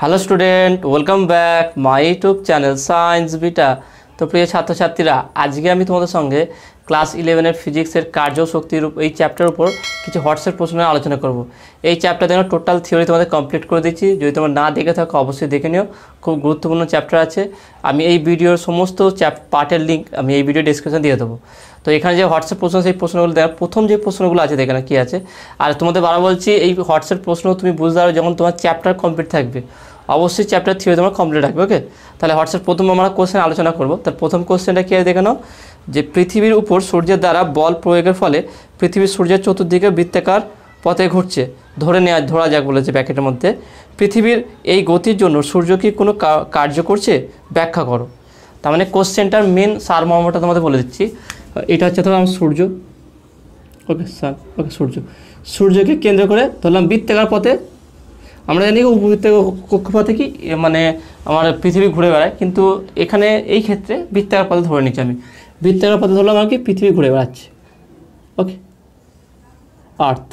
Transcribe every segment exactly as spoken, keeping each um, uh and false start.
Hello student, welcome back my YouTube channel Science Beta. তো প্রিয় ছাত্রছাত্রীরা, আজকে আমি তোমাদের সঙ্গে ক্লাস ইলেভেনের ফিজিক্সের কার্যশক্তির এই চ্যাপ্টারের উপর কিছু হটসেট প্রশ্ন নিয়ে আলোচনা করব। এই চ্যাপ্টার যেন টোটাল থিওরি তোমাদের কমপ্লিট করে দিচ্ছি। যদি তোমরা না দেখে থাকো অবশ্যই দেখে নিও, খুব গুরুত্বপূর্ণ চ্যাপ্টার আছে। আমি এই ভিডিওর সমস্ত চ্যাপ পার্টের লিঙ্ক আমি এই ভিডিও ডিসক্রিপশন দিয়ে দেবো। তো এখানে যে হোয়াটসঅ্যাপ প্রশ্ন, সেই প্রশ্নগুলো দেখার প্রথম যে প্রশ্নগুলো আছে এখানে কী আছে। আর তোমাদের বারবার বলছি, এই হোয়াটসঅ্যাপ প্রশ্ন তুমি বুঝতে পারো যখন তোমার চ্যাপ্টার কমপ্লিট থাকবে। অবশ্যই চ্যাপ্টার থিওরি তোমার কমপ্লিট রাখবে। ওকে, তাহলে হোয়াটসঅ্যাপ প্রথম আমরা কোশ্চেন আলোচনা করবো। তার প্রথম কোশ্চেনটা কী আছে দেখে নাও, যে পৃথিবীর উপর সূর্যের দ্বারা বল প্রয়োগের ফলে পৃথিবীর সূর্যের চতুর্দিকে বৃত্তাকার পথে ঘুরছে। ধরে নেওয়া ধরা যাক বলেছে ব্র্যাকেটের মধ্যে, পৃথিবীর এই গতির জন্য সূর্য কি কোনো কার্য করছে, ব্যাখ্যা করো। তার মানে কোশ্চেনটার মেন সারমর্মটা তোমাদের বলে দিচ্ছি। এটা হচ্ছে ধরো আমার সূর্য। ওকে স্যার, ওকে সূর্য সূর্যকে কেন্দ্র করে ধরলাম বৃত্তাকার পথে। আমরা জানি উপবৃত্ত কক্ষপথে কি মানে আমার পৃথিবী ঘুরে বেড়ায়, কিন্তু এখানে এই ক্ষেত্রে বৃত্তাকার পথে ধরে নিচ্ছি আমি। বৃত্তাকার পথে ধরলাম আর কি পৃথিবী ঘুরে বেড়াচ্ছে। ওকে, আর্থ।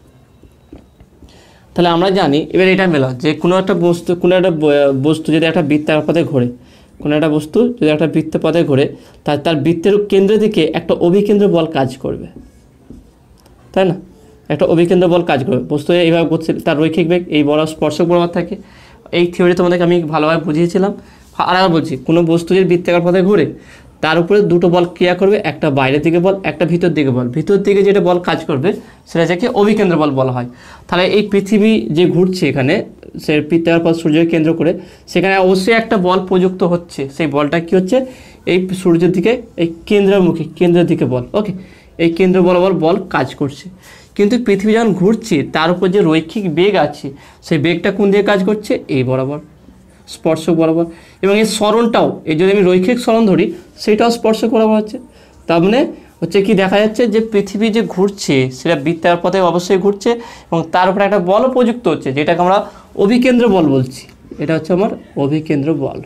তাহলে আমরা জানি এবার এটা মেলা যে কোনো একটা বস্তু কোনো একটা বস্তু যদি একটা বৃত্তাকার পথে ঘোরে, কোনো একটা বস্তু যদি একটা বৃত্ত পথে ঘোরে, তার তার বৃত্তের কেন্দ্রের দিকে একটা অভিকেন্দ্র বল কাজ করবে, তাই না? একটা অভিকেন্দ্র বল কাজ করবে। বস্তু এইভাবে ঘুরছে, তার রৈখিক বেগ এই বড় স্পর্শক বরাবর থাকে। এই থিওরি তোমাদেরকে আমি ভালোভাবে বুঝিয়েছিলাম। আর আবার বলছি, কোনো বস্তু যদি বৃত্তাকার পথে ঘুরে, তার উপরে দুটো বল ক্রিয়া করবে, একটা বাইরের দিকে বল, একটা ভিতর দিকে বল। ভিতর দিকে যেটা বল কাজ করবে সেটা যাকে অভিকেন্দ্র বল বলা হয়। তাহলে এই পৃথিবী যে ঘুরছে এখানে, সে বৃত্তাকার পথ সূর্যকে কেন্দ্র করে, সেখানে অবশ্যই একটা বল প্রযুক্ত হচ্ছে। সেই বলটা কী হচ্ছে, এই সূর্যের দিকে এই কেন্দ্রমুখী কেন্দ্রের দিকে বল। ওকে, এই কেন্দ্র বরাবর বল কাজ করছে। কিন্তু পৃথিবী যখন ঘুরছে, তার উপর যে রৈখিক বেগ আছে, সেই বেগটা কোন দিকে কাজ করছে, এই বরাবর স্পর্শক বরাবর। এবং এই সরণটাও, এই যদি আমি রৈখিক সরণ ধরি, সেটাও স্পর্শক বরাবর হচ্ছে। তার মানে হচ্ছে কি দেখা যাচ্ছে যে পৃথিবী যে ঘুরছে সেটা বৃত্তাকার পথে অবশ্যই ঘুরছে, এবং তার উপরে একটা বল প্রযুক্ত হচ্ছে, যেটাকে আমরা অভিকেন্দ্র বল বলছি। এটা হচ্ছে আমার অভিকেন্দ্র বল।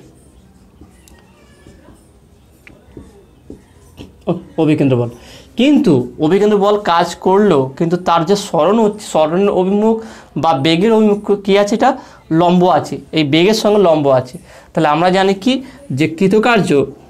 অভিকেন্দ্র বল। কিন্তু অভিকেন্দ্র বল কাজ করলেও কিন্তু তার যে সরণ হচ্ছে, সরণের অভিমুখ বা বেগের অভিমুখ কী আছে, এটা লম্ব আছে, এই বেগের সঙ্গে লম্ব আছে। তাহলে আমরা জানি কি, যে কৃতকার্য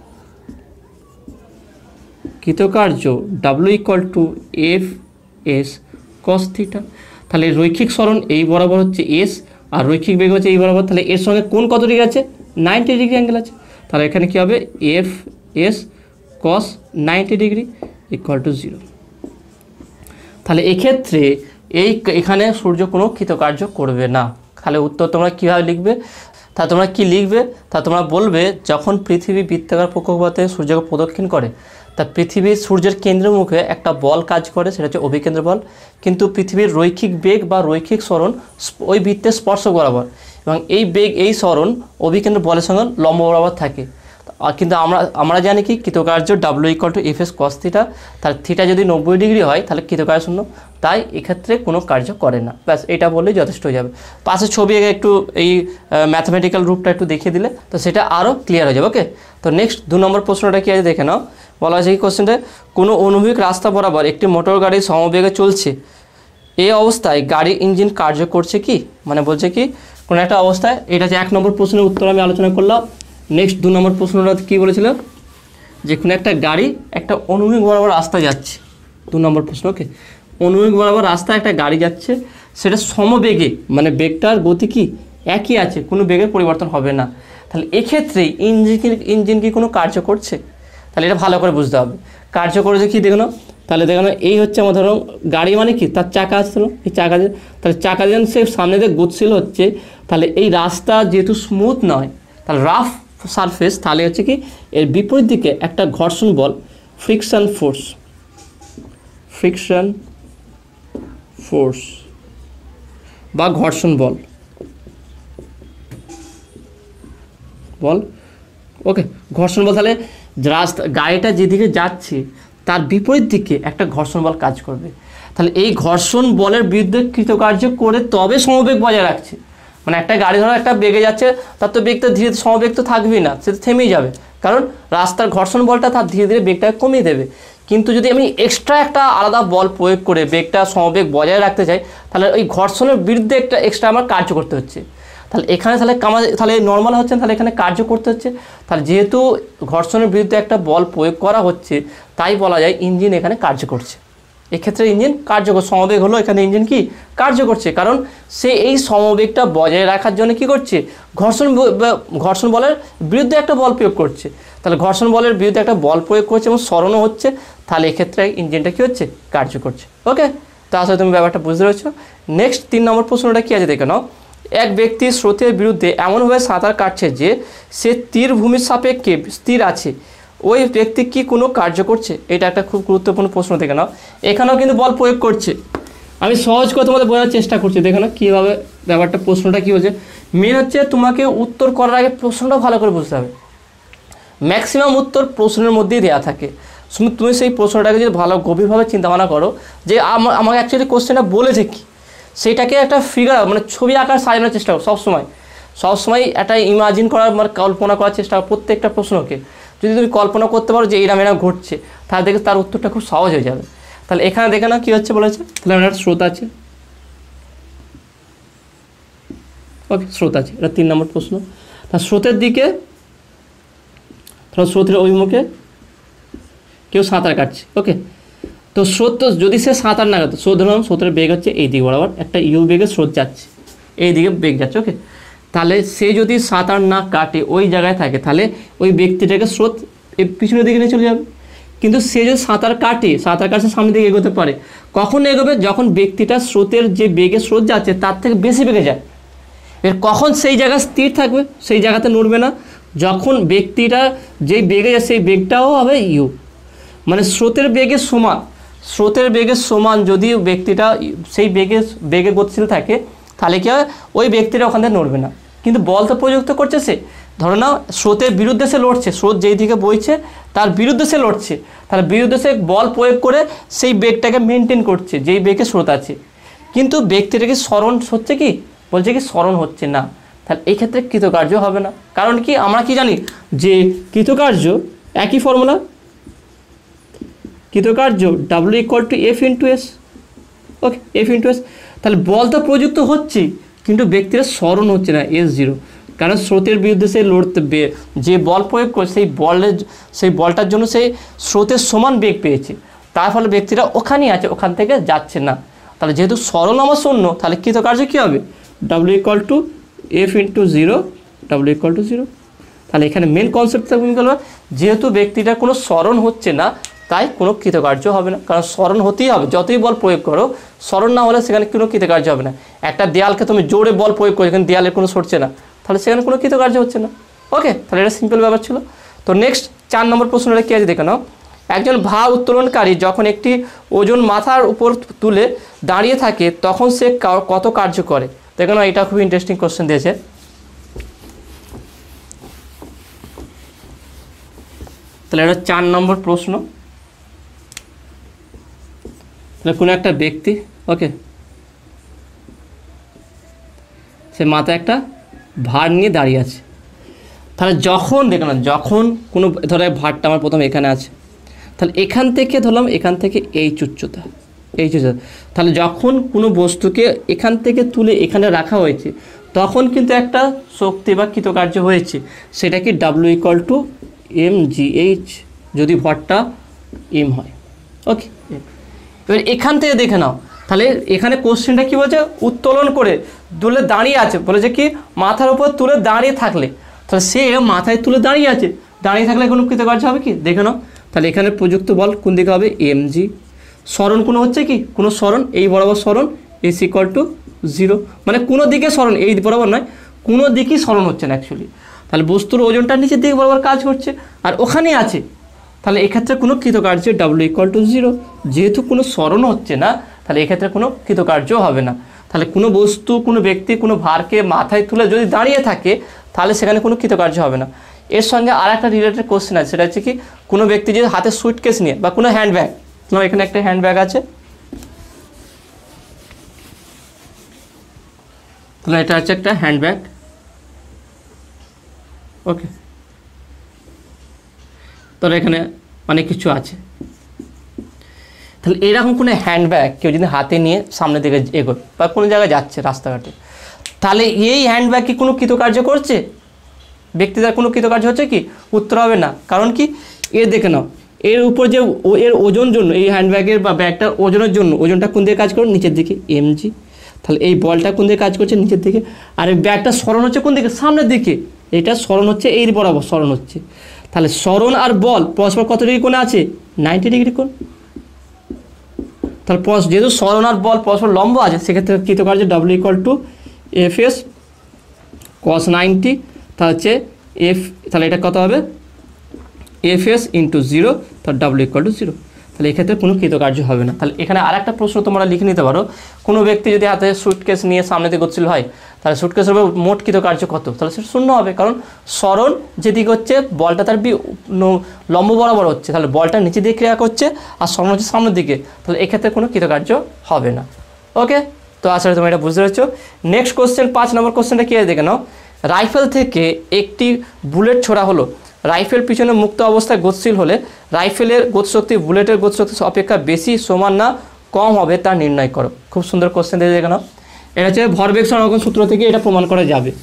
কৃতকার্য W equal to F S cos theta. তাহলে রৈখিক সরণ এই বরাবর হচ্ছে এস, আর রৈখিক বেগ হচ্ছে এই বরাবর। তাহলে এর সঙ্গে কোণ কত ডিগ্রি আছে, নাইনটি ডিগ্রি অ্যাঙ্গেল আছে। তাহলে এখানে কী হবে, F S cos ninety degree equal to zero. তাহলে এক্ষেত্রে এই এখানে সূর্য কোনো কৃতকার্য করবে না। তাহলে উত্তর তোমরা কীভাবে লিখবে, তা তোমরা কি লিখবে, তা তোমরা বলবে যখন পৃথিবী বৃত্তাকার কক্ষপথে সূর্যকে প্রদক্ষিণ করে, তা পৃথিবীর সূর্যের কেন্দ্রের মুখে একটা বল কাজ করে, সেটা হচ্ছে অভিকেন্দ্র বল। কিন্তু পৃথিবীর রৈখিক বেগ বা রৈখিক সরণ ওই বৃত্তের স্পর্শক বরাবর, এবং এই বেগ এই সরণ অভিকেন্দ্র বলের সঙ্গে লম্ব বরাবর থাকে। কিন্তু আমরা আমরা জানি কি, কৃতকার্য W equal to F S cos theta. তার থিটা যদি নব্বই ডিগ্রি হয় তাহলে কৃতকার্য শূন্য, তাই এক্ষেত্রে কোনো কার্য করে না। ব্যাস, এটা বললেই যথেষ্ট হয়ে যাবে। পাশে ছবি একটু এই ম্যাথমেটিক্যাল রূপটা একটু দেখিয়ে দিলে তো সেটা আরও ক্লিয়ার হয়ে যাবে। ওকে, তো নেক্সট দু নম্বর প্রশ্নটা কি আছে দেখে নাও। বলা হয়েছে এই কোশ্চেনটা, কোনো অনুভূমিক রাস্তা বরাবর একটি মোটর গাড়ি সমবেগে চলছে, এই অবস্থায় গাড়ির ইঞ্জিন কার্য করছে কি। মানে বলছে কি, কোনো একটা অবস্থায়, এটা যে এক নম্বর প্রশ্নের উত্তর আমি আলোচনা করলাম। নেক্সট দু নম্বর প্রশ্নটা কী বলেছিল, যে কোনো একটা গাড়ি একটা অনুভূমিক বরাবর রাস্তা যাচ্ছে। দু নম্বর প্রশ্ন, ওকে, অনুভূমিক বরাবর রাস্তায় একটা গাড়ি যাচ্ছে, সেটা সমবেগে, মানে বেগটার গতি কি একই আছে, কোনো বেগের পরিবর্তন হবে না। তাহলে এক্ষেত্রে ইঞ্জিন ইঞ্জিন কি কোনো কার্য করছে, তাহলে এটা ভালো করে বুঝতে হবে। কার্য করেছে কি দেখো না, তাহলে দেখো না, এই হচ্ছে আমার ধরো গাড়ি মানে কি, তার চাকা আছে, এই চাকা দিয়ে, তাহলে চাকা দিয়ে সে সামনে দিয়ে গতিশীল হচ্ছে। তাহলে এই রাস্তা যেহেতু স্মুথ নয়, তাহলে রাফ সারফেস, তাহলে হচ্ছে কি এর বিপরীত দিকে একটা ঘর্ষণ বল, ফ্রিকশন ফোর্স ফ্রিকশন ফোর্স বা ঘর্ষণ বল বল ওকে, ঘর্ষণ বল। তাহলে রাস্তা গাড়িটা যেদিকে যাচ্ছে তার বিপরীত দিকে একটা ঘর্ষণ বল কাজ করবে। তাহলে এই ঘর্ষণ বলের বিরুদ্ধে কৃতকার্য করে তবে সমবেগ বজায় রাখছে। মানে একটা গাড়ি ধরো একটা বেগে যাচ্ছে, তার তো বেগ তো ধীরে সমবেগ তো থাকবেই না, সে তো থেমেই যাবে, কারণ রাস্তার ঘর্ষণ বলটা তার ধীরে ধীরে বেগটাকে কমিয়ে দেবে। কিন্তু যদি আমি এক্সট্রা একটা আলাদা বল প্রয়োগ করে বেগটা সমবেগ বজায় রাখতে চাই, তাহলে ওই ঘর্ষণের বিরুদ্ধে একটা এক্সট্রা আমার কার্য করতে হচ্ছে। তাহলে এখানে তাহলে কামা তাহলে নর্মাল হচ্ছে, তাহলে এখানে কার্য করতে হচ্ছে। তাহলে যেহেতু ঘর্ষণের বিরুদ্ধে একটা বল প্রয়োগ করা হচ্ছে, তাই বলা যায় ইঞ্জিন এখানে কার্য করছে। এক্ষেত্রে ইঞ্জিন কার্যকর, সমবেগ হলো এখানে ইঞ্জিন কি কার্য করছে, কারণ সে এই সমবেগটা বজায় রাখার জন্য কি করছে, ঘর্ষণ ঘর্ষণ বলের বিরুদ্ধে একটা বল প্রয়োগ করছে। তাহলে ঘর্ষণ বলের বিরুদ্ধে একটা বল প্রয়োগ করছে এবং সরণও হচ্ছে, তাহলে এক্ষেত্রে ইঞ্জিনটা কী হচ্ছে, কার্য করছে। ওকে, তো আসলে তুমি ব্যাপারটা বুঝতে পেরেছো। নেক্সট তিন নম্বর প্রশ্নটা কী আছে দেখে নাও। এক ব্যক্তি স্রোতের বিরুদ্ধে এমনভাবে সাঁতার কাটছে যে সে তীর ভূমির সাপেক্ষে স্থির আছে, ওই ব্যক্তি কি কোনো কার্য করছে? এটা একটা খুব গুরুত্বপূর্ণ প্রশ্ন দেখে নাও। এখানেও কিন্তু বল প্রয়োগ করছে, আমি সহজ করে তোমাদের বোঝার চেষ্টা করছি। দেখে নাও কীভাবে ব্যাপারটা, প্রশ্নটা কী হচ্ছে। মেন হচ্ছে তোমাকে উত্তর করার আগে প্রশ্নটা ভালো করে বুঝতে হবে। ম্যাক্সিমাম উত্তর প্রশ্নের মধ্যেই দেওয়া থাকে, তুমি সেই প্রশ্নটাকে যদি ভালো গভীরভাবে চিন্তা ভাবনা করো যে আমাকে অ্যাকচুয়ালি কোশ্চেনটা বলেছে কি, সেইটাকে একটা ফিগার মানে ছবি আকার সাজানোর চেষ্টা করো সবসময়। সবসময় একটা ইমাজিন করার মানে কল্পনা করার চেষ্টা করো প্রত্যেকটা প্রশ্নকে। যদি তুমি কল্পনা করতে পারো যে এরম এরম ঘটছে, তাহলে দেখে তার উত্তরটা খুব সহজ হয়ে যাবে। তাহলে এখানে দেখে না কী হচ্ছে বলেছে, তাহলে আমার একটা স্রোত আছে। ওকে, স্রোত আছে, এটা তিন নম্বর প্রশ্ন। তা স্রোতের দিকে, ধরো স্রোতের অভিমুখে কেউ সাঁতার কাটছে। ওকে, তো স্রোত তো যদি সে সাঁতার না কাটে, স্রোত ধরুন স্রোতের বেগ হচ্ছে এই দিকে বরাবর, একটা ইউ বেগে স্রোত যাচ্ছে, এই দিকে বেগ যাচ্ছে। ওকে, তাহলে সে যদি সাঁতার না কাটে ওই জায়গায় থাকে, তাহলে ওই ব্যক্তিটাকে স্রোত এই পিছনের দিকে নিয়ে চলে যাবে। কিন্তু সে যদি সাঁতার কাটে, সাঁতার কাটে সামনের দিকে এগোতে পারে, কখন এগোবে, যখন ব্যক্তিটা স্রোতের যে বেগে স্রোত যাচ্ছে তার থেকে বেশি বেগে যায়। এর কখন সেই জায়গায় স্থির থাকবে, সেই জায়গাতে নড়বে না, যখন ব্যক্তিটা যেই বেগে যায় সেই বেগটাও হবে ইউ, মানে স্রোতের বেগের সমান। স্রোতের বেগের সমান যদি ব্যক্তিটা সেই বেগে বেগে গতিশীল থাকে, তাহলে কি হয়, ওই ব্যক্তিটা ওখান থেকে নড়বে না। কিন্তু বল তো প্রযুক্ত করছে সে, ধরো না স্রোতের বিরুদ্ধে সে লড়ছে, স্রোত যেই দিকে বইছে তার বিরুদ্ধে সে লড়ছে, তাহলে বিরুদ্ধে সে বল প্রয়োগ করে সেই বেগটাকে মেনটেন করছে যেই বেগে স্রোত আছে। কিন্তু ব্যক্তিটাকে স্মরণ হচ্ছে কি, বলছে কি স্মরণ হচ্ছে না, তাহলে এই ক্ষেত্রে কৃতকার্য হবে না। কারণ কি, আমরা কি জানি যে কৃতকার্য একই ফর্মুলা, কৃতকার্য W equal to F into S. Okay, F into S. তাহলে বল তো প্রযুক্ত হচ্ছে, কিন্তু ব্যক্তিরা স্মরণ হচ্ছে না, এস জিরো। কারণ স্রোতের বিরুদ্ধে সে লড়তে, যে বল প্রয়োগ করে সেই বলের সেই বলটার জন্য সেই স্রোতের সমান বেগ পেয়েছে, তার ফলে ব্যক্তিরা ওখানেই আছে, ওখান থেকে যাচ্ছে না। তাহলে যেহেতু স্মরণ আমার শূন্য, তাহলে কৃতকার্য কী হবে, W equal to F into zero, W equal to zero. তাহলে এখানে মেন কনসেপ্টটা তুমি বলবে, যেহেতু ব্যক্তিটার কোনো স্মরণ হচ্ছে না, তাই কোনো কৃতকার্য হবে না। কারণ স্মরণ হতেই হবে, যতই বল প্রয়োগ করো, স্মরণ না হলে সেখানে কোনো কৃতকার্য হবে না। একটা দেয়ালকে তুমি জোরে বল প্রয়োগ করো, এখানে দেয়ালের কোনো সরছে না, তাহলে সেখানে কোনো কৃতকার্য হচ্ছে না। ওকে, তাহলে এটা সিম্পল ব্যাপার ছিল। তো নেক্সট চার নম্বর প্রশ্নটা কী আছে দেখে নাও। একজন ভার উত্তোলনকারী যখন একটি ওজন মাথার উপর তুলে দাঁড়িয়ে থাকে, তখন সে কত কার্য করে? দেখে নাও, এটা খুব ইন্টারেস্টিং কোশ্চেন দিয়েছে। তাহলে এটা চার নম্বর প্রশ্ন। তাহলে কোনো একটা ব্যক্তি, ওকে, সে মাথায় একটা ভার নিয়ে দাঁড়িয়ে আছে। তাহলে যখন দেখো না, যখন কোনো ধরো ভারটা আমার প্রথম এখানে আছে, তাহলে এখান থেকে ধরলাম, এখান থেকে এই উচ্চতা, এই উচ্চতা, তাহলে যখন কোনো বস্তুকে এখান থেকে তুলে এখানে রাখা হয়েছে, তখন কিন্তু একটা শক্তি বা কৃতকার্য হয়েছে, সেটা কি W equal to M G H, যদি ভরটা এম হয়। ওকে, এবার এখান থেকে দেখে নাও, তাহলে এখানে কোশ্চেনটা কী বলছে, উত্তোলন করে তুলে দাঁড়িয়ে আছে, বলেছে কি মাথার উপর তুলে দাঁড়িয়ে থাকলে, তাহলে সে মাথায় তুলে দাঁড়িয়ে আছে, দাঁড়িয়ে থাকলে কোনো কৃতকার্য হবে কি, দেখে নাও। তাহলে এখানে প্রযুক্ত বল কোন দিকে হবে, এম জি। স্মরণ কোনো হচ্ছে কি, কোনো স্মরণ এই বরাবর স্মরণ, এস ইকুয়াল টু জিরো, মানে কোনো দিকে স্মরণ, এই বরাবর নয়, কোনো দিকেই স্মরণ হচ্ছে না অ্যাকচুয়ালি। তাহলে বস্তুর ওজনটা নিচের দিকে বরাবর কাজ করছে, আর ওখানেই আছে, তাহলে এক্ষেত্রে কোনো কৃতকার্য ডাব্লিউ ইকুয়াল টু জিরো। যেহেতু কোনো স্মরণ হচ্ছে না, তাহলে এক্ষেত্রে কোনো কৃতকার্য হবে না। তাহলে কোনো বস্তু, কোনো ব্যক্তি কোনো ভারকে মাথায় তুলে যদি দাঁড়িয়ে থাকে, তাহলে সেখানে কোনো কৃতকার্য হবে না। এর সঙ্গে আর একটা রিলেটেড কোশ্চেন আছে, সেটা হচ্ছে কি কোনো ব্যক্তি যদি হাতে সুইটকেস নিয়ে বা কোনো হ্যান্ডব্যাগ, তোমার এখানে একটা হ্যান্ডব্যাগ আছে, তাহলে এটা হচ্ছে একটা হ্যান্ডব্যাগ। ওকে, তাহলে এখানে অনেক কিছু আছে। তাহলে এরকম কোনো হ্যান্ডব্যাগ কেউ যদি হাতে নিয়ে সামনের দিকে এগোয় বা কোনো জায়গায় যাচ্ছে রাস্তাঘাটে, তাহলে এই হ্যান্ডব্যাগ কি কোনো কৃতকার্য করছে? ব্যক্তি দ্বারা কোনো কৃতকার্য হচ্ছে কি? উত্তর হবে না। কারণ কি? এর দেখে নাও, এর উপর যে এর ওজন জন্য, এই হ্যান্ডব্যাগের বা ব্যাগটার ওজনের জন্য, ওজনটা কোন দিকে কাজ করে? নিচের দিকে, এমজি। তাহলে এই বলটা কোন দিকে কাজ করছে? নিচের দিকে। আর এই ব্যাগটা সরণ হচ্ছে কোন দিকে? সামনের দিকে। এটা সরণ হচ্ছে এই বরাবর সরণ হচ্ছে। তাহলে সরণ আর বল পরস্পর কত ডিগ্রি কোণে আছে? নাইনটি ডিগ্রি কোণ। তাহলে যেহেতু সরণ আর বল পরস্পর লম্ব আছে, সেক্ষেত্রে কৃতকার্য W equal to F S cos ninety, তাহলে হচ্ছে এফ, তাহলে এটা কত হবে? এফ এস ইন্টু জিরো, তাহলে ডাব্লিউ ইকুয়াল টু জিরো। তাহলে এক্ষেত্রে কোনো কৃতকার্য হবে না। তাহলে এখানে আর একটা প্রশ্ন তোমরা লিখে নিতে পারো, কোনো ব্যক্তি যদি হাতে সুটকেস নিয়ে সামনে দিকে গচ্ছিল হয়, তাহলে সুটকেসের উপর মোট কৃতকার্য কত? তাহলে সেটা শূন্য হবে, কারণ সরণ যেদিকে হচ্ছে বলটা তার লম্ব বরাবর হচ্ছে, তাহলে বলটা নিচে দিকে ক্রিয়া করছে আর সরণ হচ্ছে সামনের দিকে, তাহলে এক্ষেত্রে কোনো কৃতকার্য হবে না। ওকে, তো আসলে তোমরা এটা বুঝতে পেরেছো। নেক্সট কোশ্চেন, পাঁচ নম্বর কোশ্চেনটা কি দেখে নাও। রাইফেল থেকে একটি বুলেট ছোড়া হলো, রাইফেল পিছনে মুক্ত অবস্থায় গতিশীল হলে রাইফেলের গতিশক্তি বুলেটের গতিশক্তি অপেক্ষা বেশি, সমান না কম হবে তা নির্ণয় করো। খুব সুন্দর কোশ্চেন দিয়ে দেখে নাও। এটা হচ্ছে ভরবেগ সংরক্ষণ সূত্র থেকে এটা প্রমাণ করা যাবে।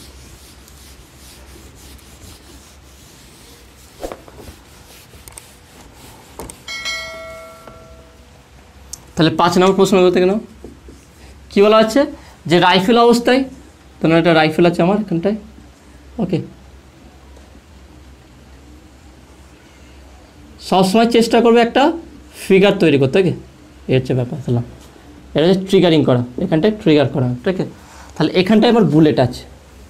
তাহলে পাঁচ নম্বর প্রশ্ন দেখে নাও। কী বলা হচ্ছে? যে রাইফেল অবস্থায়, তোমার একটা রাইফেল আছে আমার এখানটায়, ওকে, সবসময় চেষ্টা করবে একটা ফিগার তৈরি করতে, ওকে, এই হচ্ছে ব্যাপার। তাহলে এটা হচ্ছে ট্রিগারিং করা, এখানটায় ট্রিগার করা, ঠিক আছে। তাহলে এখানটায় আমার বুলেট আছে,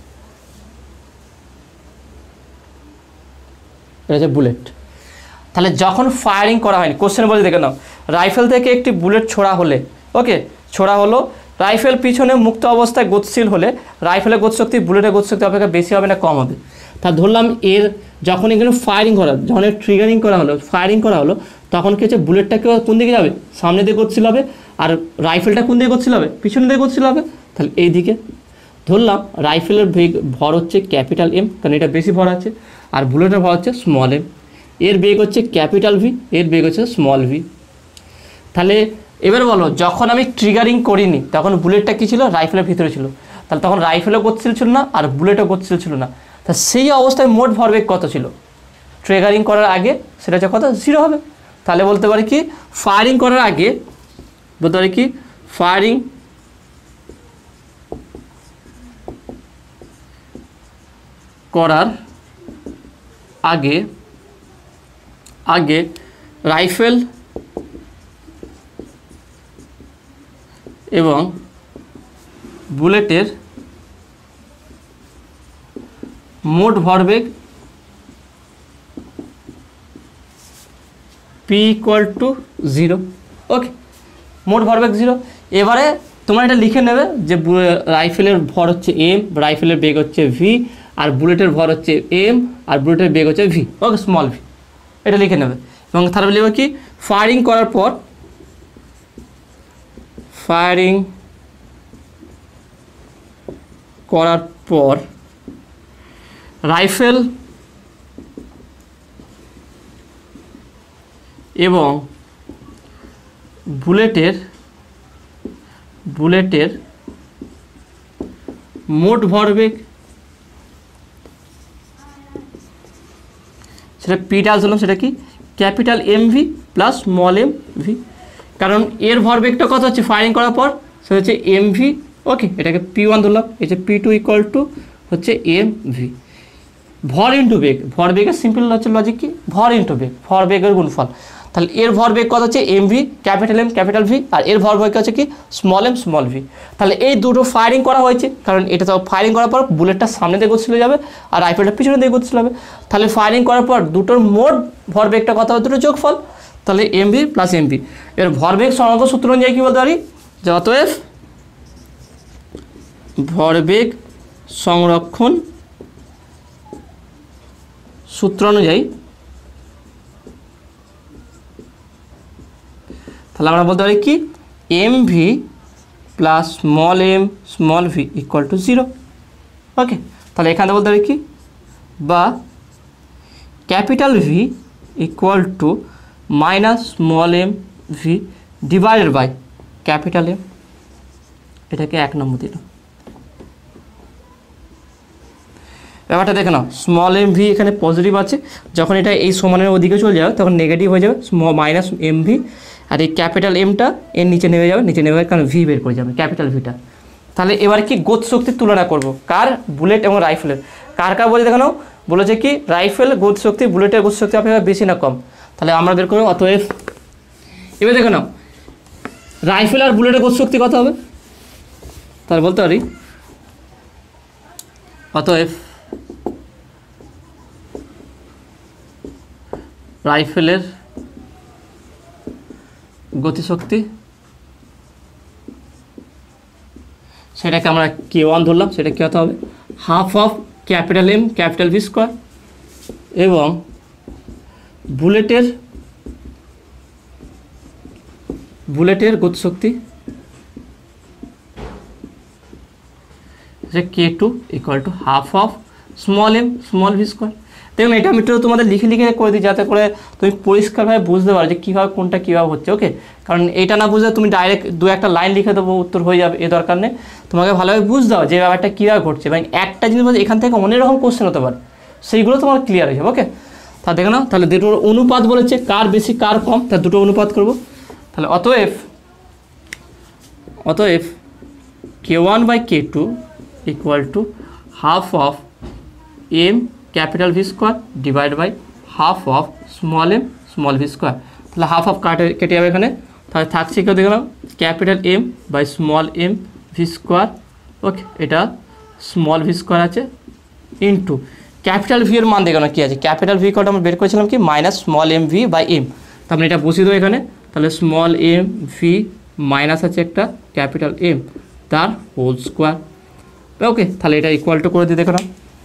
এটা হচ্ছে বুলেট। তাহলে যখন ফায়ারিং করা হয়নি, কোশ্চেন বলে দেখে নাও, রাইফেল থেকে একটি বুলেট ছোড়া হলে, ওকে, ছোড়া হলো, রাইফেল পিছনে মুক্ত অবস্থায় গতিশীল হলে রাইফেলের গতিশক্তি বুলেটের গতিশক্তি অপেক্ষা বেশি হবে না কম হবে? তা ধরলাম এর যখন এখানে ফায়ারিং করা, যখন এর ট্রিগারিং করা হলো, ফায়ারিং করা হলো, তখন কি হচ্ছে? বুলেটটাকে কোন দিকে যাবে? সামনে দিকে গতিশীল হবে, আর রাইফেলটা কোন দিকে গতিশীল হবে? পিছনে দিকে গতিশীল হবে। তাহলে এই দিকে ধরলাম রাইফেলের বেগ ভর হচ্ছে ক্যাপিটাল এম, কারণ এটা বেশি ভর আছে, আর বুলেটের ভর হচ্ছে স্মল এম। এর বেগ হচ্ছে ক্যাপিটাল ভি, এর বেগ হচ্ছে স্মল ভি। তাহলে এবার বলো, যখন আমি ট্রিগারিং করিনি তখন বুলেটটা কী ছিল? রাইফেলের ভিতরে ছিল, তাহলে তখন রাইফেলও গতিশীল ছিল না আর বুলেটও গতিশীল ছিল না। তা সেই অবস্থায় মোট ভরবেগ কত ছিল? ট্রিগারিং করার আগে সেটা হচ্ছে কত? জিরো হবে। তাহলে বলতে পারি কি, ফায়ারিং করার আগে বলতে পারি কি, ফায়ারিং করার আগে আগে রাইফেল এবং বুলেটের মোট ভরবেগ P equal to zero, okay, মোট ভরবেগ জিরো। এবারে তোমরা এটা লিখে নেবে যে রাইফেলের ভর হচ্ছে এম, রাইফেলের বেগ হচ্ছে ভি, আর বুলেটের ভর হচ্ছে এম, আর বুলেটের বেগ হচ্ছে ভি, ওকে, স্মল ভি, এটা লিখে নেবে। এবং তারপরে লিখবে কি, ফায়ারিং করার পর ফায়ারিং করার পর রাইফেল এবং বুলেটের বুলেটের মোট ভরবেগ, সেটা পিটা আসলাম, সেটা কি? Capital M V plus small M V, কারণ এর ভরবেগটা কত হচ্ছে ফায়ারিং করার পর? সেটা হচ্ছে এম ভি, ওকে, এটাকে পি ওয়ান ধরলাম, এই যে পি টু ইকুয়াল টু হচ্ছে এম ভি। ভর ইন্টু বেগ, ভর বেগের সিম্পল হচ্ছে লজিক কি? ভর ইন্টু বেগ, ভর বেগের গুণফল। তাহলে এর ভর বেগ কত হচ্ছে? M V, capital M capital V, আর এর ভর বেগ হচ্ছে কি? Small M small V. তাহলে এই দুটো ফায়ারিং করা হয়েছে, কারণ এটা তো ফায়ারিং করার পর বুলেটটা সামনে দিয়ে গতিশীল হয়ে যাবে আর রাইফেলটা পিছনে দিয়ে গতিশীল হবে। তাহলে ফায়ারিং করার পর দুটোর মোট ভর বেগটা কত হবে? দুটো যোগফল, তাহলে M V plus M V. এর ভরবেগ সংরক্ষণ সূত্র অনুযায়ী কী বলতে পারি? যে অতএব ভরবেগ সংরক্ষণ সূত্র অনুযায়ী, তাহলে আমরা বলতে পারি কি, M V plus small M small V equal to zero, okay. তাহলে এখানে বলতে পারি কি, বা capital V equal to minus small M V divided by capital M, এটাকে এক নম্বর দিল। ব্যাপারটা দেখে নাও, স্মল এম ভি এখানে পজিটিভ আছে, যখন এটা এই সমানের ওদিকে চলে যাবে তখন নেগেটিভ হয়ে যাবে, স্মল মাইনাস এম ভি, আর এই ক্যাপিটাল এমটা এর নিচে নেমে যাবে, নিচে নেমে যাবে কারণ ভি বের করে যাবে ক্যাপিটাল ভিটা। তাহলে এবার কি গতি শক্তির তুলনা করব কার, বুলেট এবং রাইফেলের। কার কার বলে দেখে নাও, বলেছে কি রাইফেল গতি শক্তি, বুলেটের গতি শক্তি আপনার বেশি না কম। তাহলে আমরা বের করবো অতএব, এবার দেখে নাও রাইফেল আর বুলেটের গতি শক্তি কত হবে, তাহলে বলতে পারি অতএব রাইফেলের গতিশক্তি সেটাকে আমরা কে ওয়ান ধরলাম, সেটা কী হতে হবে half of capital M capital V square, এবং বুলেটের বুলেটের গতিশক্তি যে K two equal to half of small M small V square. দেখুন এটা আমি একটু তোমাদের লিখে লিখে করে দিই যাতে করে তুমি পরিষ্কারভাবে বুঝতে পারো যে কীভাবে কোনটা কীভাবে হচ্ছে। ওকে, কারণ এটা না বুঝলে তুমি ডাইরেক্ট দু একটা লাইন লিখে দেবো উত্তর হয়ে যাবে, এ দরকার নেই। তোমাকে ভালোভাবে বুঝতে হবে যে ব্যাপারটা কীভাবে ঘটছে, এবং একটা জিনিস বলছে এখান থেকে অনেক রকম কোশ্চেন হতে পারে, সেইগুলো তোমার ক্লিয়ার হয়ে যাবে। ওকে, তা দেখে নাও, তাহলে দুটোর অনুপাত বলেছে কার বেশি কার কম, তার দুটো অনুপাত করব। তাহলে অতএব অতএব K one by K two equal to half of M capital V square divide by half of small M small V square. তাহলে হাফ অফ কাটে কেটে যাবে এখানে, তাহলে থাকছে কেউ দেখলাম capital M by small M V square. Okay, এটা স্মল ভি স্কোয়ার আছে ইন্টু ক্যাপিটাল ভি এর মান দেখো না কী আছে, ক্যাপিটাল ভি কটা আমরা বের করেছিলাম কি minus small M V by M. তারপরে এটা বসিয়ে দেবো এখানে, তাহলে স্মল এম ভি মাইনাস আছে একটা ক্যাপিটাল এম তার হোল স্কোয়ার। ওকে, তাহলে এটা ইকুয়াল টু করে দিই দেখো না,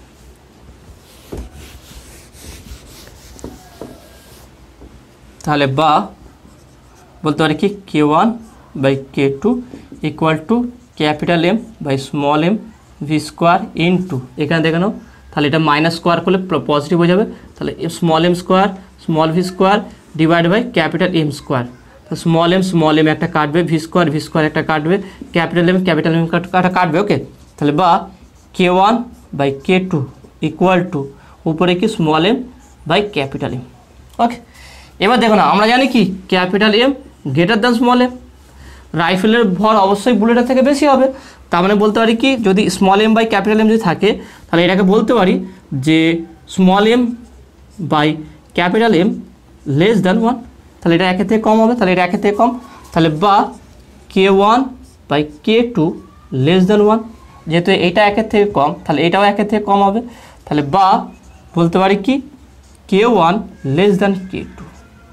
তাহলে বা বলতে পারি কি K one by K two equal to capital M by small M V square into এখানে দেখে নাও, তাহলে এটা মাইনাস স্কোয়ার করলে পজিটিভ হয়ে যাবে, তাহলে small M square small V square divide by capital M square. তো স্মল এম স্মল এম একটা কাটবে, ভি স্কোয়ার ভি স্কোয়ার একটা কাটবে, ক্যাপিটাল এম ক্যাপিটাল এম একটা কাটবে। ওকে, তাহলে বা K one by K two equal to উপরে কি small M by capital M. Okay, এবার দেখো না আমরা জানি কি capital M greater than small M, রাইফেলের ভর অবশ্যই বুলেটের থেকে বেশি হবে। তার মানে বলতে পারি কি যদি small M by capital M যদি থাকে তাহলে এটাকে বলতে পারি যে small M by capital M less than one, তাহলে এটা একের থেকে কম হবে, তাহলে এটা একের থেকে কম। তাহলে বা K one by K two less than one, যেহেতু এইটা একের থেকে কম তাহলে এটাও একের থেকে কম হবে, তাহলে বা বলতে পারি কি K one less than K two.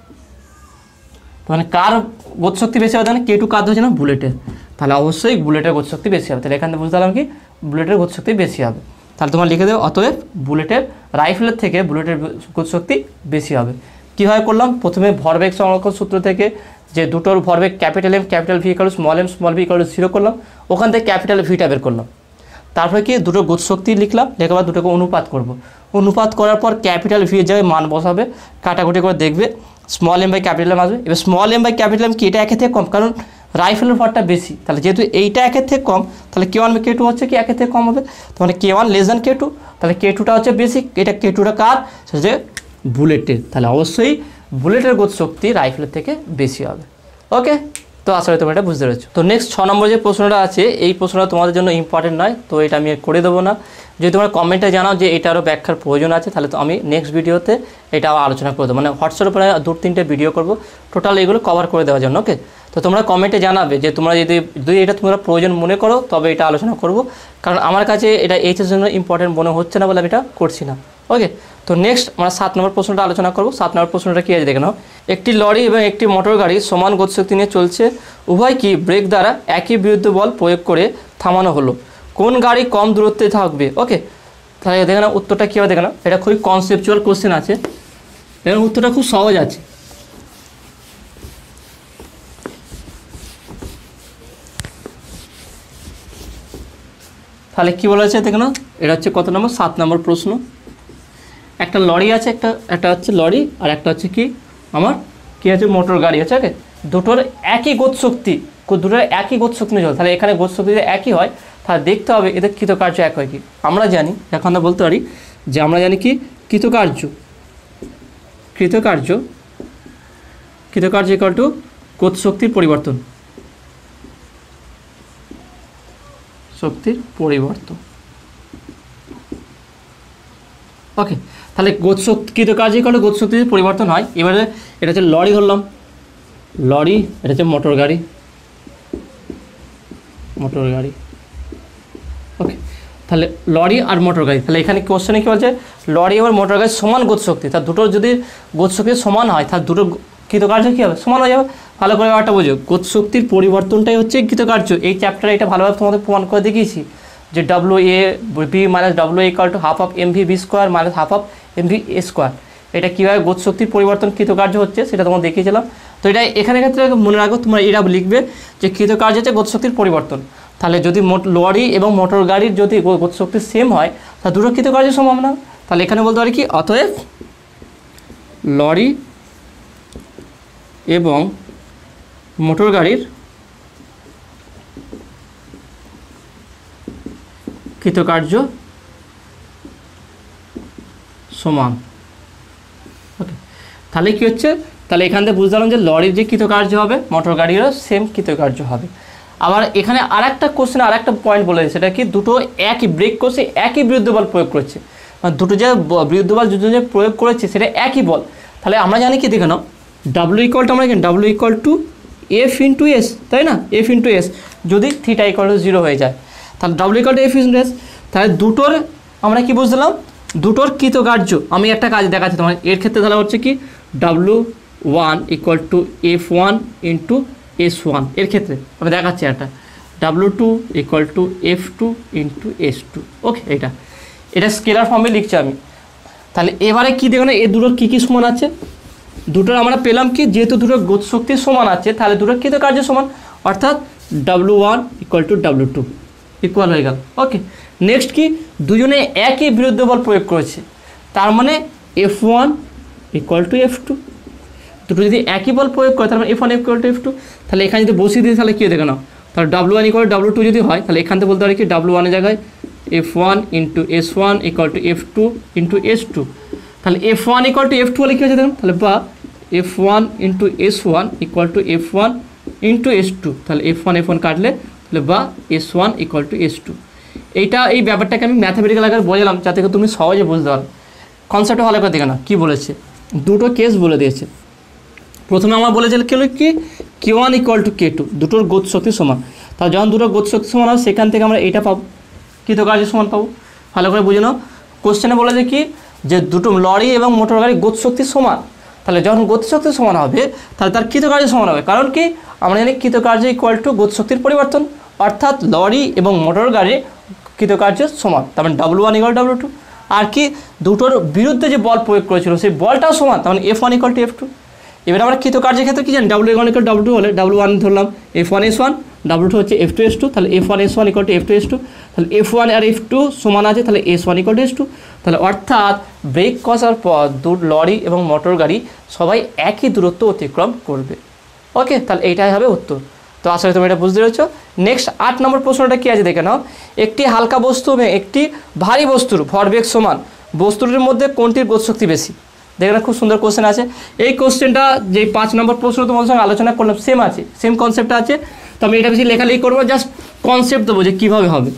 মানে কার গতিশক্তি বেশি হবে, মানে কে টু কার ধরছে না বুলেটের, তাহলে অবশ্যই বুলেটের গতিশক্তি বেশি হবে। তাহলে এখান থেকে বুঝতে পারলাম কি বুলেটের গতিশক্তি বেশি হবে। তাহলে তোমার লিখে দেবে অতএব বুলেটের রাইফেলের থেকে বুলেটের গতিশক্তি বেশি হবে। কীভাবে করলাম, প্রথমে ভরবেগ সংরক্ষণ সূত্র থেকে যে দুটোর ভরবেগ capital M capital V equal small M small V equal zero করলাম, ওখান থেকে ক্যাপিটাল ভিটা বের করলাম, তারপরে কি দুটো গতিশক্তি লিখলাম, লেখার পর দুটোকে অনুপাত করব, অনুপাত করার পর ক্যাপিটাল ভি এর জায়গায় মান বসাবে, কাটাকুটি করে দেখবে small M by capital M আসবে। এবার small M by capital M কি এটা একের থেকে কম, কারণ রাইফেলের ভরটা বেশি, তাহলে যেহেতু এইটা একের থেকে কম তাহলে K one by K two হচ্ছে কি একের থেকে কম হবে, তাহলে K one less than K two, তাহলে কে টুটা হচ্ছে বেশি, এটা কে টুটা কার সেটা যে বুলেটের, তাহলে অবশ্যই বুলেটের গতিশক্তি রাইফেলের থেকে বেশি হবে। ওকে, তো আসলে তোমরা এটা বুঝতে পেরেছো। তো নেক্সট ছ নম্বর যে প্রশ্নটা আছে এই প্রশ্নটা তোমাদের জন্য ইম্পর্টেন্ট নয়, তো এটা আমি করে দেবো না। যদি তোমরা কমেন্টে জানাও যে এটারও ব্যাখ্যার প্রয়োজন আছে তাহলে তো আমি নেক্সট ভিডিওতে এটা আলোচনা করে দেবো, মানে হোয়াটসঅ্যাপে প্রায় দু তিনটে ভিডিও করবো টোটাল এগুলো কভার করে দেওয়ার জন্য। ওকে, তো তোমরা কমেন্টে জানাবে যে তোমরা যদি যদি এটা তোমরা প্রয়োজন মনে করো তবে এটা আলোচনা করব, কারণ আমার কাছে এটা এইচএস জন্য ইম্পর্টেন্ট মনে হচ্ছে না বলে আমি এটা করছি না। ওকে, তো নেক্সট আমরা সাত নম্বর প্রশ্নটা আলোচনা করব। সাত নম্বর প্রশ্নটা কী আছে দেখে নাও, একটি লরি এবং একটি মোটর গাড়ি সমান গতিশক্তি নিয়ে চলছে, উভয় কি ব্রেক দ্বারা একই বিরুদ্ধ বল প্রয়োগ করে থামানো হলো, কোন গাড়ি কম দূরত্বে থাকবে। ওকে, তাহলে দেখে নাও উত্তরটা কী হবে দেখে নাও, এটা খুবই কনসেপচুয়াল কোশ্চেন আছে, দেখেন উত্তরটা খুব সহজ আছে। তাহলে কী বলা হচ্ছে দেখে নাও, এটা হচ্ছে কত নম্বর সাত নম্বর প্রশ্ন। একটা লরি আছে, একটা একটা হচ্ছে লরি আর একটা হচ্ছে কি আমার কী আছে মোটর গাড়ি আছে। ওকে, দুটোর একই গতিশক্তি, দুটোর একই গতিশক্তি নিয়ে চলে, তাহলে এখানে গতিশক্তি যদি একই হয় তাহলে দেখতে হবে এদের কৃতকার্য এক হয় কি। আমরা জানি এখন আমরা বলতে পারি যে আমরা জানি কি কৃতকার্য কৃতকার্য কৃতকার্য ইকুয়াল টু গতিশক্তির পরিবর্তন শক্তির পরিবর্তন ওকে। তাহলে গতিশক্তি কৃতকার্য ইকুয়াল টু গতিশক্তির পরিবর্তন হয়। এবারে এটা হচ্ছে লরি ধরলাম, লরি, এটা হচ্ছে মোটর গাড়ি মোটর গাড়ি ওকে। তাহলে লরি আর মোটর গাড়ি, তাহলে এখানে কোশ্চেনে কী বলছে লরি এবং মোটর গাড়ি সমান গতিশক্তি, তার দুটোর যদি গতিশক্তি সমান হয় তার দুটো কৃতকার্য কী হবে সমান হয়ে যাবে। ভালো করে ব্যাপারটা বোঝো, গতিশক্তির পরিবর্তনটাই হচ্ছে কৃতকার্য। এই চ্যাপ্টারে এটা ভালোভাবে তোমাদের প্রমাণ করে দেখিয়েছি যে W A B minus W A equal to half of M V B square minus half of M V A square. এটা কীভাবে গতিশক্তির পরিবর্তন কৃতকার্য হচ্ছে সেটা তোমার দেখিয়েছিলাম। তো এটা এখানে ক্ষেত্রে মনে রাখো, তোমরা এটা লিখবে যে কৃতকার্য হচ্ছে গতিশক্তির পরিবর্তন। তাহলে যদি লরি এবং মোটর গাড়ির যদি গতিশক্তি সেম হয় তাহলে দুটো কৃতকার্য সমান না। তাহলে এখানে বলতে পারি কি অতএব লরি এবং মোটর গাড়ির কৃতকার্য সমান ওকে। তাহলে কী হচ্ছে, তাহলে এখান থেকে বুঝলাম যে লরির যে কৃতকার্য হবে মোটর গাড়িরও সেম কৃতকার্য হবে। আবার এখানে আর একটা কোশ্চেন আর একটা পয়েন্ট বলে দিচ্ছে, সেটা কি দুটো একই ব্রেক করছে, একই বিরুদ্ধ বল প্রয়োগ করছে, মানে দুটো যে বিরুদ্ধ বল দুটো যে প্রয়োগ করেছে সেটা একই বল। তাহলে আমরা জানি কি দেখে নাও ডাব্লু ইকুয়াল টু আমরা জানি W equal to F into S, তাই না, এফ ইন্টু এস যদি থিটা ইকুয়াল টু জিরো হয়ে যায় তাহলে W equal to F into S. তাহলে দুটোর আমরা কি বুঝলাম, দুটোর কৃতকার্য আমি একটা কাজ দেখাচ্ছি তোমার। এর ক্ষেত্রে তাহলে হচ্ছে কি W one equal to F one into S one, এর ক্ষেত্রে আমি দেখাচ্ছি একটা W two equal to F two into S two okay. এটা এটা স্কেলার ফর্মে লিখছি আমি। তাহলে এবারে কী দেখো না, এ দুটোর কী কী সমান আছে, দুটোর আমরা পেলাম কি যেহেতু দুটো গতিশক্তি সমান আছে তাহলে দুটোর কৃতকার্য সমান, অর্থাৎ W one equal to W two equal হয়ে গেল ওকে। নেক্সট কি দুজনে একই বিরুদ্ধ বল প্রয়োগ করেছে, তার মানে F one equal to F two, দুটো যদি একই বল প্রয়োগ করে তার মানে F one equal to F two. তাহলে এখানে যদি বসিয়ে দিই তাহলে কী দেখে নাও, তাহলে W one equal W two যদি হয় তাহলে এখান থেকে বলতে পারি কি ডাব্লু ওয়ানের জায়গায় F one into S one equal to F two into S two. তাহলে F one equal to F two হলে কী হচ্ছে দেখুন, তাহলে বা F one into S one equal to F one into S two, তাহলে এফ ওয়ান এফ ওয়ান কাটলে তাহলে বা S one equal to S two. এইটা এই ব্যাপারটাকে আমি ম্যাথামেটিক্যাল আকারে বোঝালাম যাতে তুমি সহজে বুঝতে পারো। কনসেপ্টটা ভালো করে দেখে না কী বলেছে, দুটো কেস বলে দিয়েছে। প্রথমে আমার বলেছিল কেন কি K one equal to K two, দুটোর গতিশক্তি সমান। তাহলে যখন দুটোর গতিশক্তি সমান হবে সেখান থেকে আমরা এইটা পাবো, কৃতকার্য সমান পাবো। ভালো করে বুঝে নাও, কোশ্চেনে বলেছে কি যে দুটো লরি এবং মোটর গাড়ির গতিশক্তি সমান, তাহলে যখন গতিশক্তি সমান হবে তাহলে তার কৃতকার্য সমান হবে। কারণ কি আমরা জানি কৃতকার্য ইকুয়াল টু গতিশক্তির পরিবর্তন, অর্থাৎ লরি এবং মোটর গাড়ির কৃতকার্য সমান, তার মানে W one equal W two. আর কি দুটোর বিরুদ্ধে যে বল প্রয়োগ করেছিল সেই বলটাও সমান, তার মানে F one equal to F two. এবার আমরা কৃতকার্যের ক্ষেত্রে কী জানি W one equal W two হলে ডাব্লু ওয়ান ধরলাম F one S one, W two হচ্ছে এফ টু এস টু, তাহলে F one S one equal to F two S two, তাহলে এফ ওয়ান আর এফ টু সমান আছে, তাহলে S one equal to S two. তাহলে অর্থাৎ ব্রেক কষার পর দু লরি এবং মোটর গাড়ি সবাই একই দূরত্ব অতিক্রম করবে ওকে। তাহলে এইটাই হবে উত্তর। তো আসলে তুমি এটা বুঝতে পেরেছো। নেক্সট আট নম্বর প্রশ্নটা কী আছে দেখে নাও, একটি হালকা বস্তু এবং একটি ভারী বস্তুর ভরবেগ সমান, বস্তুটির মধ্যে কোনটির গতিশক্তি বেশি? দেখে না খুব সুন্দর কোশ্চেন আছে। এই কোশ্চেনটা যে পাঁচ নম্বর প্রশ্ন তোমাদের সঙ্গে আলোচনা করলাম সেম আছে, সেম কনসেপ্টটা আছে। তো আমি এটা বেশি লেখালেখি করবো, জাস্ট কনসেপ্ট দেবো যে কীভাবে হবে।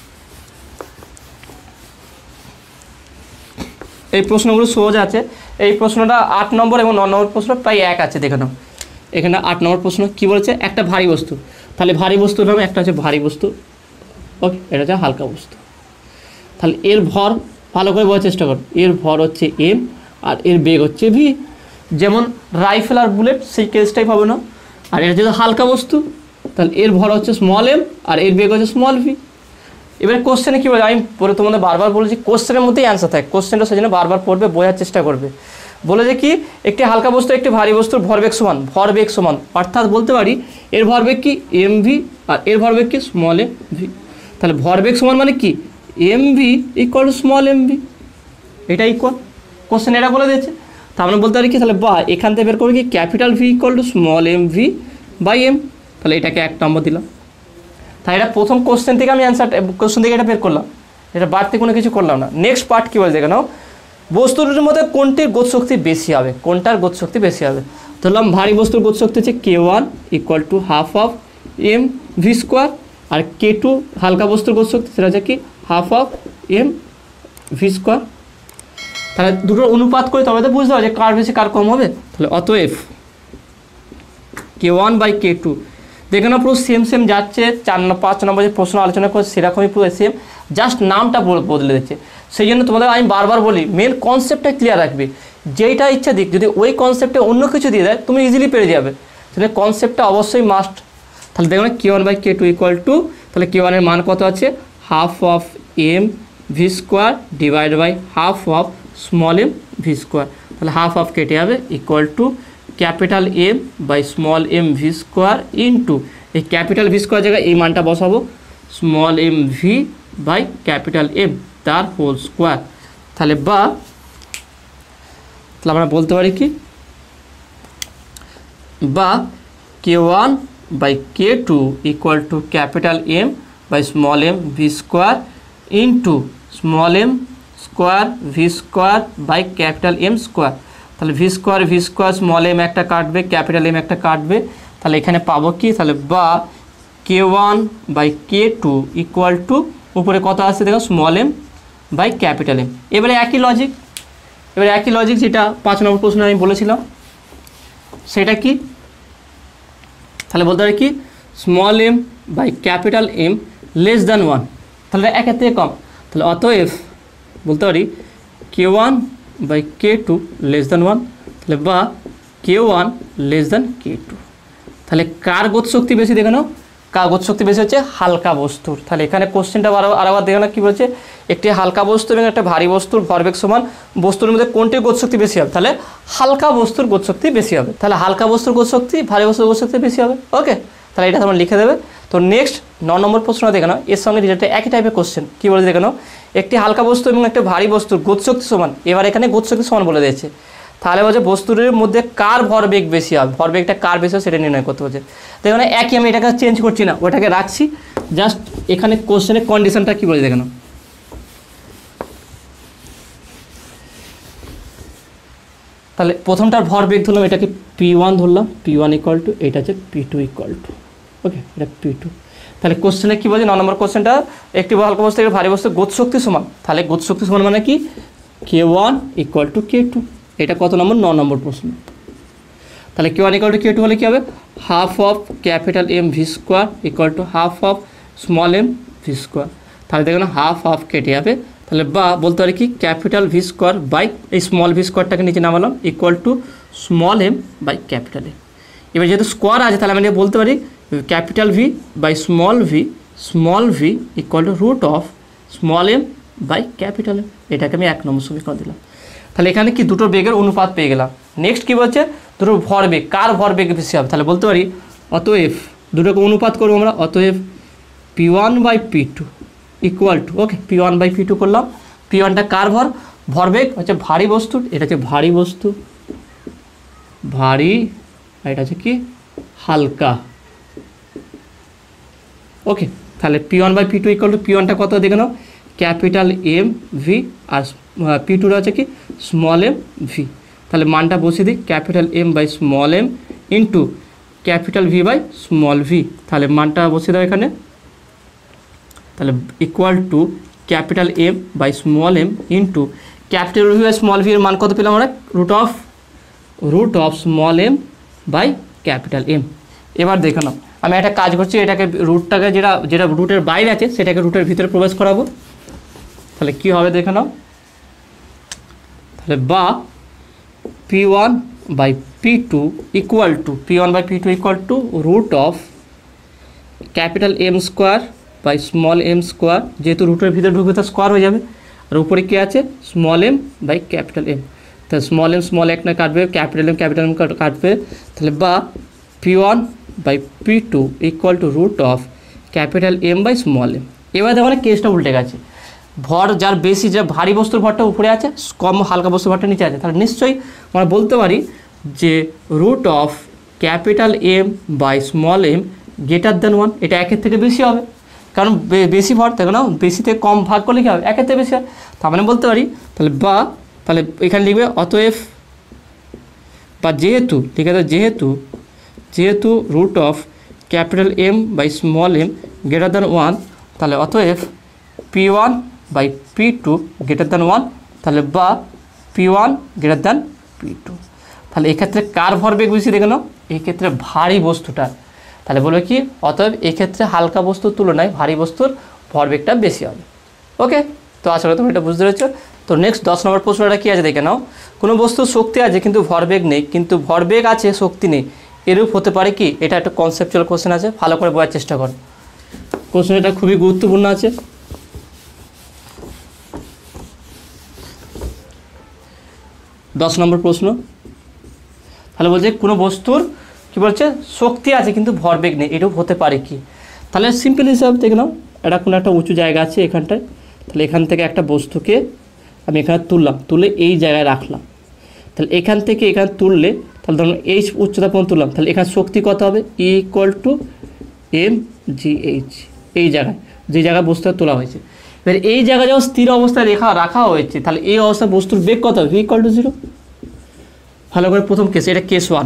এই প্রশ্নগুলো সহজ আছে। এই প্রশ্নটা আট নম্বর এবং ন নম্বর প্রশ্ন প্রায় এক আছে, দেখে নাও। এখানে আট নম্বর প্রশ্ন কী বলেছে, একটা ভারী বস্তু, তাহলে ভারী বস্তুর নামে একটা হচ্ছে ভারী বস্তু ওকে, এটা হচ্ছে হালকা বস্তু। তাহলে এর ভর ভালো করে বোঝার চেষ্টা করো, এর ভর হচ্ছে এম আর এর বেগ হচ্ছে ভি। যেমন রাইফেল আর বুলেট সেই কেসটাই পাবো না। আর এটা যেহেতু হালকা বস্তু তাহলে এর ভর হচ্ছে স্মল এম আর এর বেগ হচ্ছে স্মল ভি। এবারে কোশ্চেনে কী বলে, আমি পরে তোমাদের বারবার বলেছি কোশ্চেনের মধ্যেই অ্যান্সার থাকে, কোশ্চেনটা সেই জন্য বারবার পড়বে, বোঝার চেষ্টা করবে। বলে যে কি একটি হালকা বস্তু একটি ভারী বস্তুর ভরবেগ সমান, ভরবেগ সমান অর্থাৎ বলতে পারি এর ভরবেগ কি এম ভি আর এর ভরবেগ কি স্মল এম ভি। তাহলে ভরবেগ সমান মানে কি M V equal to small M V, এটা ইকুয়াল। কোশ্চেন এটা বলে দিয়েছে, তা আমরা বলতে পারি কি তাহলে বা এখান থেকে বের করবো কি capital V equal to small M V by M, তাহলে এটাকে এক নম্বর দিলাম। তাই এটা প্রথম কোশ্চেন থেকে আমি অ্যান্সার কোশ্চেন থেকে এটা বের করলাম। এটা বাড়তি কোনো কিছু করলাম না। নেক্সট পার্ট কী বলে দেখে নাও, বস্তুটির মধ্যে কোনটির গতিশক্তি বেশি হবে, কোনটার গতিশক্তি বেশি হবে। ধরলাম ভারী বস্তুর গতিশক্তি হচ্ছে K one equal to half of M V square, আর কে টু হালকা বস্তুর গতিশক্তি সেটা হচ্ছে কি half of M V square. তাহলে দুটোর অনুপাত করে তবে তো বুঝতে হবে যে কার বেশি কার কম হবে। তাহলে অতএব K one by K two দেখে না পুরো সেম সেম যাচ্ছে, চার পাঁচ নম্বর যে প্রশ্ন আলোচনা করছে সেরকমই পুরো সেম, জাস্ট নামটা বদলে দিচ্ছে। সেই জন্য তোমাদের আমি বারবার বলি মেন কনসেপ্টটা ক্লিয়ার রাখবে, যেইটা ইচ্ছা দিক, যদি ওই কনসেপ্টে অন্য কিছু দিয়ে দেয় তুমি ইজিলি পেরে যাবে, তাহলে কনসেপ্টটা অবশ্যই মাস্ট। তাহলে দেখো না K one by K two equal to, তাহলে কে ওয়ানের মান কত আছে half of M V square divide by half of small M V square. তাহলে হাফ অফ কেটে যাবে equal to capital M by small M V square into এই capital V square জায়গায় এই মানটা বসাবো small M V by capital M তার whole square. তাহলে বা তাহলে আমরা বলতে পারি কি, বা K one by K two equal to capital M by small M V square into small M square V square by capital M square. তাহলে V square V square small M একটা কাটবে, ক্যাপিটাল এম একটা কাটবে, তাহলে এখানে পাবো কি, তাহলে বা K one by K two equal to উপরে কত আসছে দেখো small M by capital M. এবারে একই লজিক, এবারে একই লজিক যেটা পাঁচ নম্বর প্রশ্ন আমি বলেছিলাম সেটা কি, তাহলে বলতে পারি কি small M by capital M less than one, তাহলে একের থেকে কম। তাহলে অতএব বলতে পারি K one by K two less than one, তাহলে বা K one less than K two. তাহলে কার গতিশক্তি বেশি দেখে নাও, কার গতিশক্তি বেশি হচ্ছে হালকা বস্তুর। তাহলে এখানে কোশ্চেনটা আরও আরেকবার দেখে নাও কী বলছে, একটি হালকা বস্তু এবং একটা ভারী বস্তুর ভরবেগ সমান, বস্তুর মধ্যে কোনটির গতিশক্তি বেশি হবে, তাহলে হালকা বস্তুর গতিশক্তি বেশি হবে। তাহলে হালকা বস্তুর গতিশক্তি ভারী বস্তুর গতিশক্তি বেশি হবে। ওকে, তাহলে এটা তোমরা লিখে দেবে। তো নেক্সট ন নম্বর প্রশ্নটা দেখে নাও, এর সঙ্গে রিলেটেড একই টাইপের কোশ্চেন। কী বলে দেখে নাও, একটি হালকা বস্তু এবং একটা ভারী বস্তুর গতিশক্তি সমান, এবার এখানে গতিশক্তি সমান বলে দিয়েছে, তাহলে বলছে বস্তুর মধ্যে কার ভরবেগ বেশি হবে, ভরবেগটা কার বেশি হবে সেটা নির্ণয় করতে বলছে। দেখো না একই, আমি এটাকে চেঞ্জ করছি না, ওটাকে রাখছি, জাস্ট এখানে কোশ্চেনের কন্ডিশনটা কী বলে দেখে নাও। তাহলে প্রথমটার ভরবেগ ধরলাম এটাকে পি ওয়ান ধরলাম, পি ওয়ান ইকুয়াল টু এটা হচ্ছে P two equal to, okay এটা পি টু। তাহলে কোশ্চেনে কী বলছে ন নম্বর কোশ্চেনটা, একটি হালকা বস্তু থেকে ভারী বস্তু গতিশক্তি সমান, তাহলে গতিশক্তি সমান মানে কি K one equal to K two, এটা কত নম্বর ন নম্বর প্রশ্ন। তাহলে K one equal to K two হলে কী হবে half of capital M V square equal to half of small M V square. তাহলে দেখুন হাফ হাফ কেটে যাবে, তাহলে বা বলতে পারি কি ক্যাপিটাল ভি স্কোয়ার বাই এই স্মল ভি স্কোয়ারটাকে নিচে নামালাম equal to small M by capital M. এবার যেহেতু স্কোয়ার আছে তাহলে আমি বলতে পারি capital V by small V, small V equal to root of small M by capital M. এটাকে আমি এক নম্বর সমীকরণ দিলাম। তাহলে এখানে কি দুটো বেগের অনুপাত পেয়ে গেলাম। নেক্সট কী বলছে, দুটো ভরবেগ, কার ভরবেগ বেশি হবে, তাহলে বলতে পারি অতএব দুটোকে অনুপাত করবো আমরা, অতএব P one by P two equal to, okay P one by P two করলাম, পি ওয়ানটা কার ভর, ভরবেগ হচ্ছে ভারী বস্তুর, এটা হচ্ছে ভারী বস্তু, ভারী, আর এটা হচ্ছে কি হালকা, ওকে। তাহলে P one by P two equal to P ওয়ানটা কত দেখে নাও ক্যাপিটাল এম ভি, আর পি টুটা হচ্ছে কি স্মল এম ভি। তাহলে মানটা বসিয়ে দিই capital M by small M into capital V by small V, তাহলে মানটা বসিয়ে দাও এখানে, তাহলে equal to capital M by small M into capital V by small V এর মান কত পেলাম আমরা root of root of small M by capital M. এবার দেখে নাও আমি একটা কাজ করছি, এটাকে রুটটাকে যেটা যেটা রুটের বাইরে আছে সেটাকে রুটের ভিতরে প্রবেশ করাবো, তাহলে কী হবে দেখে নাও, তাহলে বা P one by P two equal to P one by P two equal to root of capital M square by small M square, যেহেতু রুটের ভিতরে ঢুকবে তো স্কোয়ার হয়ে যাবে, আর উপরে কী আছে small M by capital M, তাহলে স্মল এম স্মল একটা কাটবে, ক্যাপিটাল এম ক্যাপিটাল এম কাটবে, তাহলে বা P one by P two equal to root of capital M by small M. এবার দেখো কেসটা উল্টে গেছে, ভর যার বেশি, যা ভারী বস্তুর ভরটা উপরে আছে, কম হালকা বস্তুর ভরটা নিচে আছে, তাহলে নিশ্চয়ই আমরা বলতে পারি যে root of capital M by small M greater than one, এটা একের থেকে বেশি হবে। কারণ বেশি ভর দেখো না, বেশিতে কম ভাগ করলে কী হবে, একের থেকে বেশি হয়। তার মানে বলতে পারি তাহলে বা, তাহলে এখানে লিখবে অতএব বা যেহেতু, ঠিক আছে, যেহেতু যেহেতু root of capital M by small M greater than one, তাহলে অতএব P one by P two greater than one, তাহলে বা P one greater than P two. তাহলে এক্ষেত্রে কার ভরবেগ বেশি দেখে নাও, এক্ষেত্রে ভারী বস্তুটা। তাহলে বলবে কি, অতএব এক্ষেত্রে হালকা বস্তুর তুলনায় ভারী বস্তুর ভরবেগটা বেশি হবে। ওকে, তো আসলে তুমি এটা বুঝতে পেরেছো। তো নেক্সট দশ নম্বর প্রশ্নটা কী আছে দেখে নাও, কোনো বস্তুর শক্তি আছে কিন্তু ভরবেগ নেই, কিন্তু ভরবেগ আছে শক্তি নেই, এরূপ হতে পারে কি? এটা একটা কনসেপচুয়াল কোশ্চেন আছে, ভালো করে বোঝার চেষ্টা করো। কোশ্চেন এটা খুবই গুরুত্বপূর্ণ আছে। দশ নম্বর প্রশ্ন, তাহলে বলছে কোনো বস্তুর কি বলছে শক্তি আছে কিন্তু ভরবেগ নেই, এরূপ হতে পারে কি? তাহলে সিম্পল হিসাব দেখে নাও, এটা কোনো একটা উঁচু জায়গা আছে এখানটায়, তাহলে এখান থেকে একটা বস্তুকে আমি এখানে তুললাম, তুলে এই জায়গায় রাখলাম, তাহলে এখান থেকে এখানে তুললে তাহলে ধরুন এই উচ্চতা পর্যন্ত তুললাম, তাহলে এখানে শক্তি কত হবে? E equal to M G H, এই জায়গায় যে জায়গায় বস্তুটা তোলা হয়েছে। এবার এই জায়গায় যখন স্থির অবস্থায় রেখা রাখা হয়েছে, তাহলে এই অবস্থায় বস্তুর বেগ কত হবে? V equal to zero. ভালো করে প্রথম কেস, এটা কেস ওয়ান,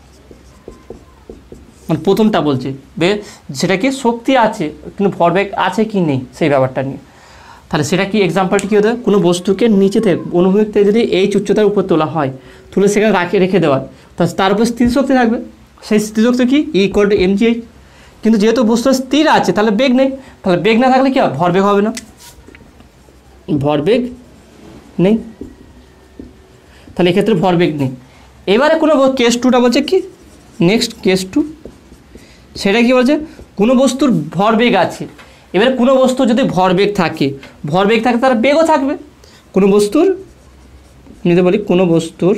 মানে প্রথমটা বলছে বে সেটা কি শক্তি আছে কিন্তু ভরবেগ আছে কি নেই সেই ব্যাপারটা নিয়ে। তাহলে সেটা কি এক্সাম্পলটি কী হতে, কোনো বস্তুকে নিচে থেকে অনুভূমিক থেকে যদি এই উচ্চতার উপর তোলা হয়, তুলে সেখানে রাখে রেখে দেওয়ার, তাহলে তার উপর স্থির শক্তি থাকবে, সেই স্থির শক্তি কি E equal to M G H. কিন্তু যেহেতু বস্তুটা স্থির আছে তাহলে বেগ নেই, তাহলে বেগ না থাকলে কী হবে? ভরবেগ হবে না, ভরবেগ নেই, তাহলে এক্ষেত্রে ভরবেগ নেই। এবারে কোনো কেস টুটা বলছে কি, নেক্সট কেস টু, সেটা কি বলছে, কোনো বস্তুর ভরবেগ আছে। এবারে কোনো বস্তু যদি ভরবেগ থাকে, ভরবেগ থাকে তার বেগও থাকবে। কোনো বস্তুর নিতে বলি, কোনো বস্তুর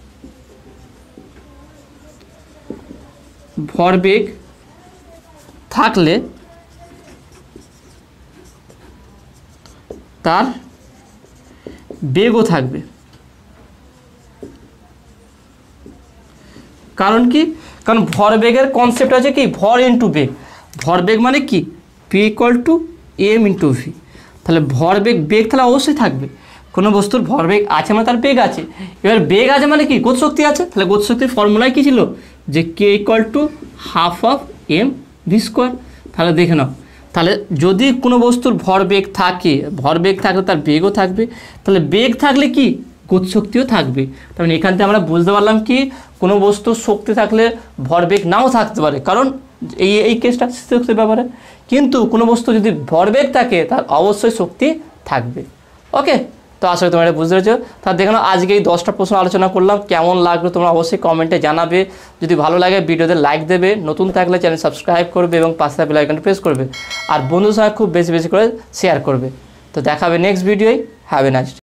ভরবেগ থাকলে তার বেগও থাকবে। কারণ কি, কারণ ভরবেগের কনসেপ্ট আছে কি, ভর ইন্টু বেগ। ভরবেগ মানে কি, P equal to M into V. তাহলে ভরবেগ বেগ তাহলে অবশ্যই থাকবে, কোনো বস্তুর ভরবেগ আছে মানে তার বেগ আছে। এবার বেগ আছে মানে কি, গতিশক্তি আছে। তাহলে গতিশক্তির ফর্মুলায় কী ছিল, যে K equal to half of M V square. তাহলে দেখে নাও, তাহলে যদি কোনো বস্তুর ভরবেগ থাকে, ভরবেগ থাকলে তার বেগও থাকবে, তাহলে বেগ থাকলে কি গতিশক্তিও থাকবে। তার মানে এখান থেকে আমরা বুঝতে পারলাম কি, কোনো বস্তুর শক্তি থাকলে ভরবেগ নাও থাকতে পারে, কারণ এই এই কেসটা শক্তির ব্যাপারে। কিন্তু কোনো বস্তু যদি ভরবেগ থাকে তার অবশ্যই শক্তি থাকবে। ওকে, তো আসলে তোমরা এটা বুঝতে পেরেছো। তার দেখো আজকে এই দশটা প্রশ্ন আলোচনা করলাম, কেমন লাগলো তোমরা অবশ্যই কমেন্টে জানাবে। যদি ভালো লাগে ভিডিওতে লাইক দেবে, নতুন থাকলে চ্যানেল সাবস্ক্রাইব করবে এবং পাশে বেল আইকনটা প্রেস করবে, আর বন্ধুর সঙ্গে খুব বেশি বেশি করে শেয়ার করবে। তো দেখাবে নেক্সট ভিডিওয়। Have a nice day.